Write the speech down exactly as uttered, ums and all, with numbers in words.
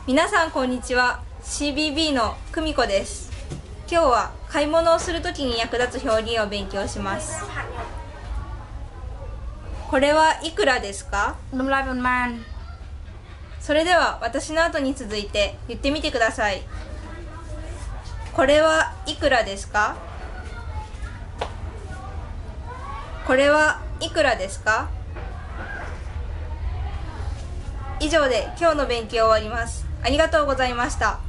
皆さんこんにちは。 シービービー の久美子です。今日は買い物をするときに役立つ表現を勉強します。これはいくらですか？それでは私の後に続いて言ってみてください。これはいくらですか？これはいくらですか？以上で今日の勉強を終わります。ありがとうございました。